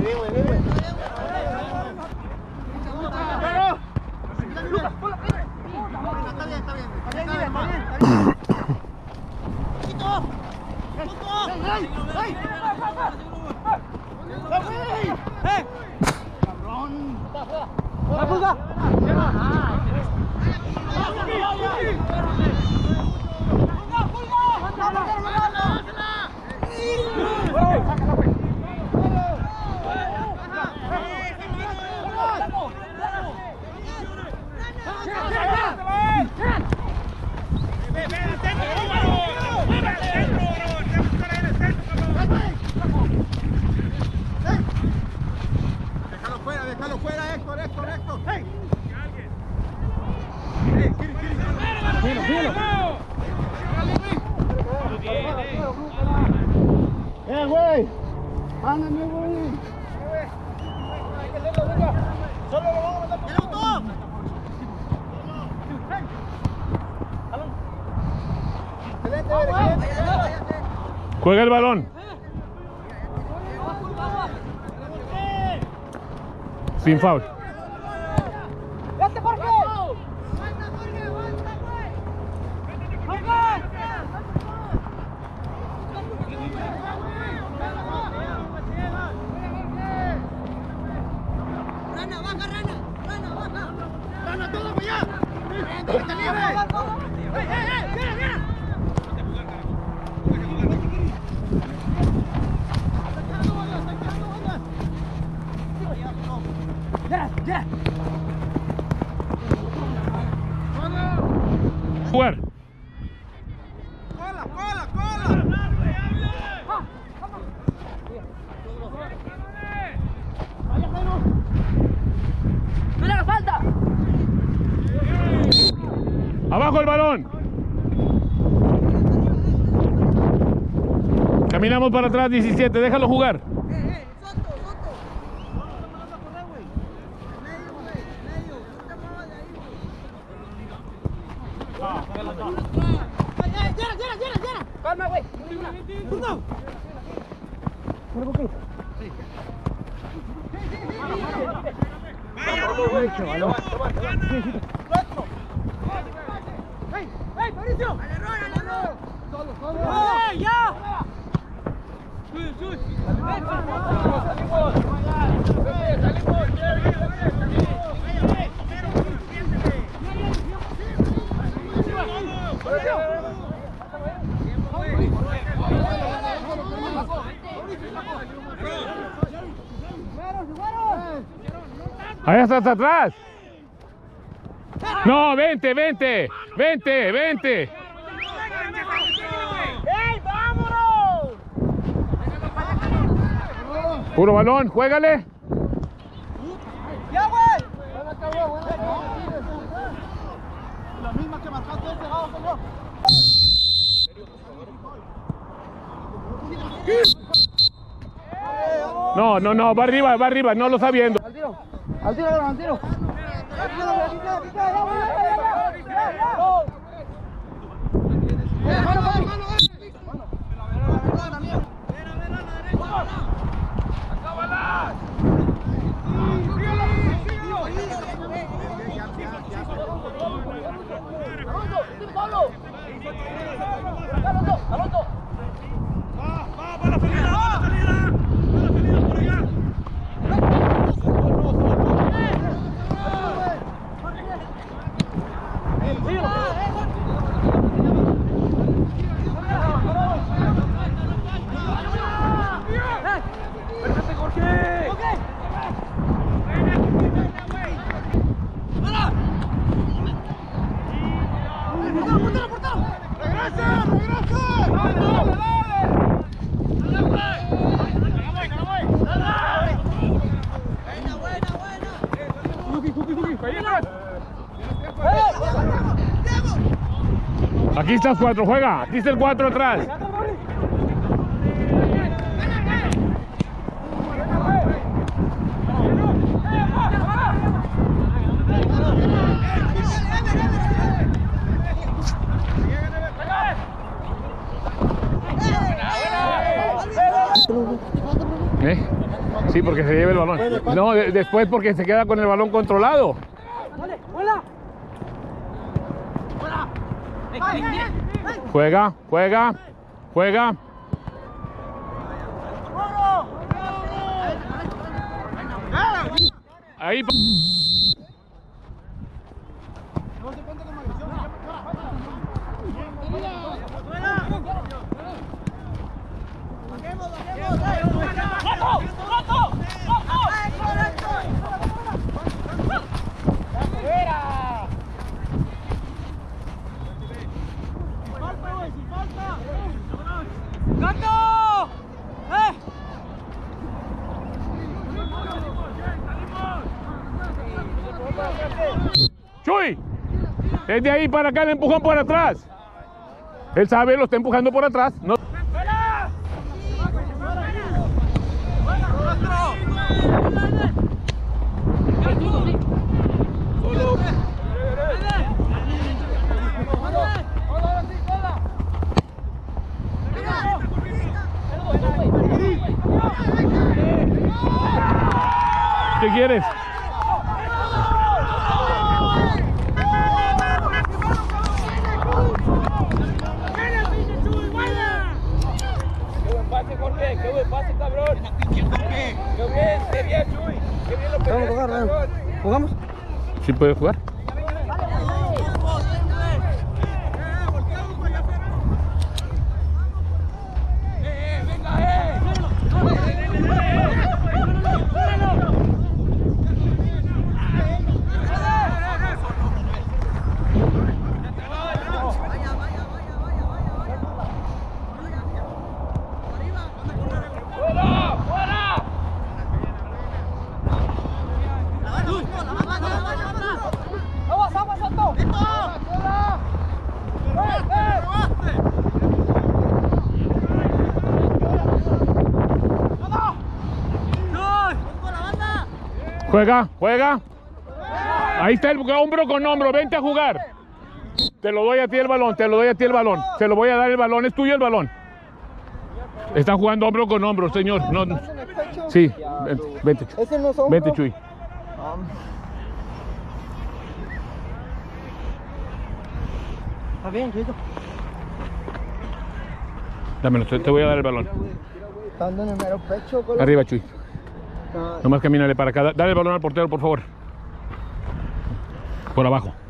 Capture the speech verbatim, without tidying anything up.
¡Eh, güey! ¡Ándame, güey! ¡Solo lo vamos a mandar! ¡Ya lo tomo! ¡Excelente, excelente! Juega el balón. Sin foul. ¡Vete, Jorge! Rana, baja, rana, rana, baja. ¡Rana, todo para allá! ¡Está libre! ¡Eh, eh, eh! ¡Mira, mira! ¡Ya, ya! Jugar. ¡Cola, cola, cola! ¡Mira la falta! Abajo el balón. Caminamos para atrás, diecisiete. Déjalo jugar. ¡Eh, eh! ¡Soto, Soto! ¡Vamos a correr, güey! ¡Medio, güey! ¡Medio! ¡No te muevas de ahí, güey! ¡Ay, ay! ¡Llena, llena, llena, llena! ¡Calma, güey! ¡Turno! ¿Por qué? Sí. ¡Ey! ¡Ey, Mauricio! ¡Al error, al error! ¡Solo, solo! ¡Ey, ya! ¡Sube, sube! Ahí estás atrás. No, vente, vente, vente, vente. ¡Ey, vámonos! Puro balón, juégale. ¡Ya, güey! La misma que marcaste ese, vamos, señor. No, no, no, va arriba, va arriba, no lo está viendo. Al tiro, al tiro, al tiro. Aquí estás cuatro, juega. Aquí está el cuatro atrás. ¿Eh? Sí, porque se lleva el balón. No, de, después porque se queda con el balón controlado. Dale, vuela. Juega, juega, juega. Ahí. ¡Gato! ¡Eh! Chuy, es de ahí para acá el empujón por atrás. Él sabe, lo está empujando por atrás. No. ¿Qué quieres? Pase, Jorge, qué buen pase, cabrón. Qué bien, qué bien, Chuy. Qué bien lo que vamos a jugar, cabrón. ¿Jugamos? ¿Sí puede jugar? Juega, juega. Ahí está el hombro con hombro. Vente a jugar. Te lo doy a ti el balón, te lo doy a ti el balón. Se lo voy a dar el balón, es tuyo el balón. Están jugando hombro con hombro, señor. No, no. Sí, vente. Vente, Chuy. Está bien, Chuito. Dámelo, te voy a dar el balón. Estando en el mero pecho. Arriba, Chuy. Nomás camínale para acá. Dale el balón al portero, por favor. Por abajo.